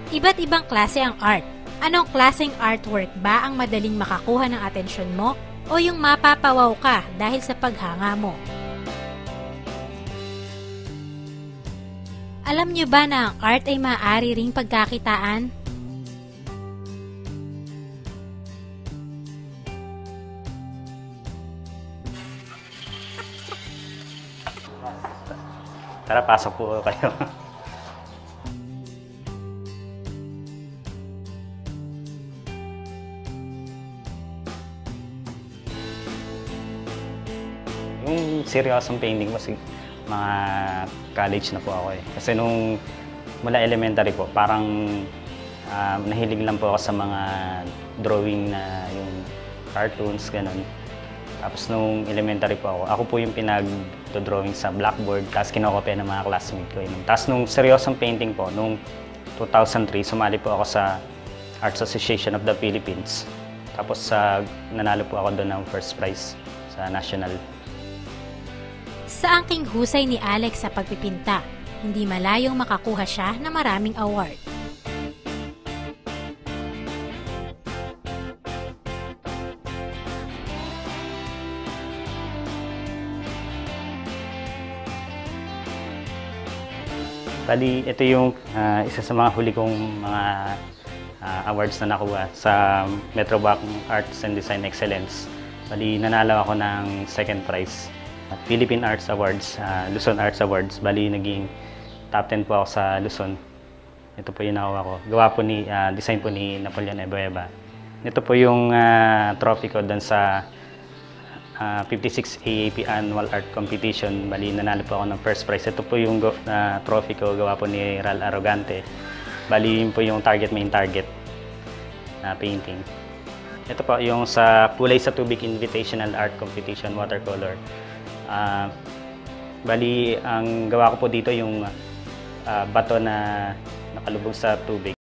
Iba't ibang klase ang art. Anong klaseng artwork ba ang madaling makakuha ng atensyon mo o yung mapapawaw ka dahil sa paghanga mo? Alam nyo ba na ang art ay maaari ring pagkakitaan? Tara, pasok po kayo. Yung seryosong painting kasi mga college na po ako eh. Kasi nung mula elementary po, parang nahilig lang po ako sa mga drawing na yung cartoons, ganun. Tapos nung elementary po ako po yung pinag-drawing sa blackboard, tapos kinokopya ng mga classmate ko. Tapos nung seryosong painting po, nung 2003, sumali po ako sa Arts Association of the Philippines. Tapos nanalo po ako doon ng first prize sa national. Sa angking husay ni Alex sa pagpipinta, hindi malayong makakuha siya ng maraming award. Bali, ito yung isa sa mga huli kong mga awards na nakuha sa Metrobank Arts and Design Excellence. Bali, nanalo ako ng second prize. Philippine Arts Awards, Luzon Arts Awards. Bali, naging top 10 po ako sa Luzon. Ito po yung nakuha ko. Gawa po design po ni Napoleon Ebueva. Ito po yung trophy ko doon sa 56 AAP Annual Art Competition. Bali, nanalo po ako ng first prize. Ito po yung trophy ko, gawa po ni Ral Arrogante. Bali, yun po yung main target na painting. Ito po yung sa Kulay sa Tubig Invitational Art Competition Watercolor. Bali, ang gawa ko po dito yung bato na nakalubog sa tubig.